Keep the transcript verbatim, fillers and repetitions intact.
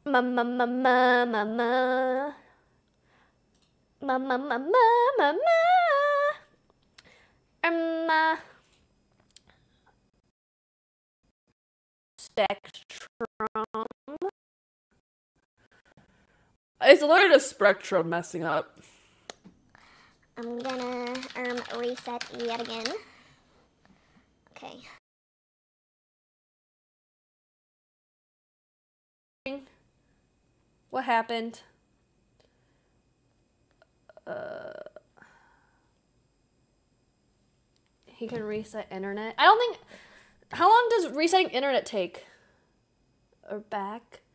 Ma ma ma ma ma ma. Ma ma ma ma ma ma. Um, uh, spectrum. It's literally the spectrum messing up. I'm gonna um reset yet again. Okay. What happened? Uh, he can reset internet. I don't think. How long does resetting internet take? Or back?